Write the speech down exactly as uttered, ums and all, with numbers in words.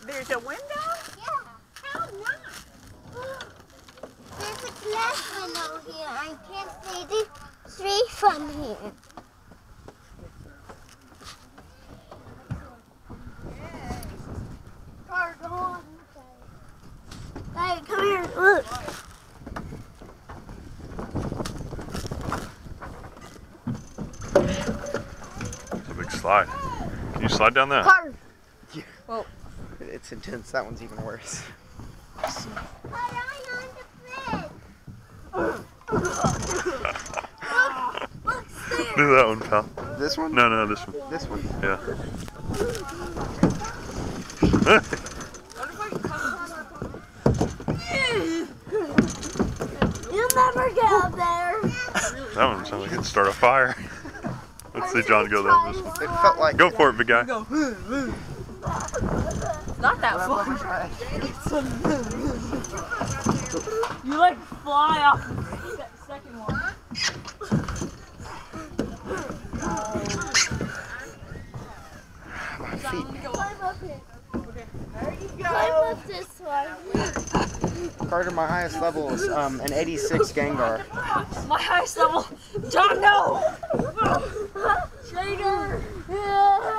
There's a window? Yeah. How not? There's a glass window here. I can't see the street from here. Car, go on. Hey, come here. Look. It's a big slide. Can you slide down that? Car. Yeah. Whoa. It's intense. That one's even worse. Hold on on the bed. Look, there. Do that one, pal. This one? No, no, this one. This one? Yeah. You'll never get up there. That one sounds like it'd start a fire. Let's see John go down this one. It felt like. Go for it, big guy. Not that far. You like fly off the second one. My feet. Climb up here. There you Climb go. up this one. Carter, my highest level is um, an eighty-six Gengar. My highest level. John, no. Trader.